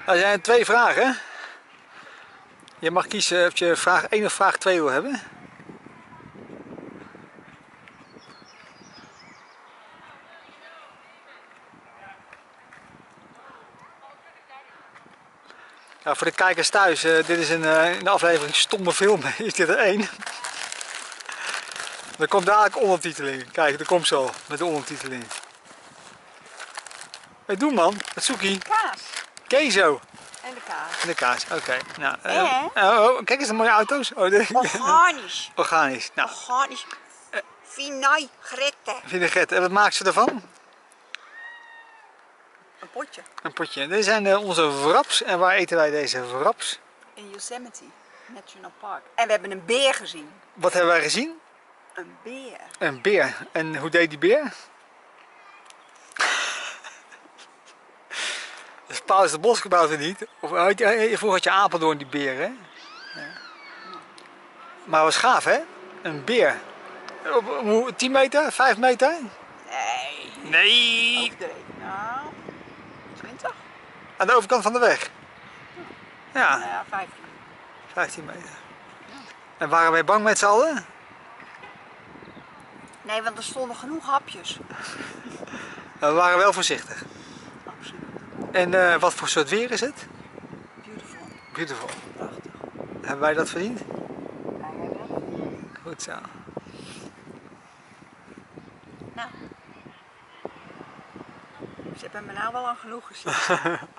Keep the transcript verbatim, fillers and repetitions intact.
Er zijn twee vragen. Je mag kiezen of je vraag één of vraag twee wil hebben. Nou, voor de kijkers thuis, uh, dit is een, uh, een aflevering stomme film, is dit er één. Er komt dadelijk ondertiteling. Kijk, er komt zo met de ondertiteling. Hey, doe man, wat zoek je? Kaas. Kezo. En de kaas. En de kaas, oké. Okay. Nou, uh, uh, oh, kijk eens, de mooie auto's. Oh, de, Organisch. Organisch. Nou. Organisch. Vinaigrette. Vinaigrette. En wat maken ze ervan? Een potje. Een potje. Dit zijn uh, onze wraps. En waar eten wij deze wraps? In Yosemite National Park. En we hebben een beer gezien. Wat hebben wij gezien? Een beer. Een beer. En hoe deed die beer? Dus Paulus de Bosgebouw niet. Of, vroeger had je Apeldoorn die beer, hè? Ja. Maar was gaaf, hè? Een beer. tien meter? vijf meter? Nee. Nee. Overdreven. Nou, twintig. Aan de overkant van de weg? Ja. Nou ja, vijftien. vijftien meter. En waren wij bang met z'n allen? Nee, want er stonden genoeg hapjes. We waren wel voorzichtig. Absoluut. En uh, wat voor soort weer is het? Beautiful. Beautiful. Prachtig. Hebben wij dat verdiend? Ja, jij wel. Goed zo. Nou. Ze hebben me nou wel aan genoeg gezien.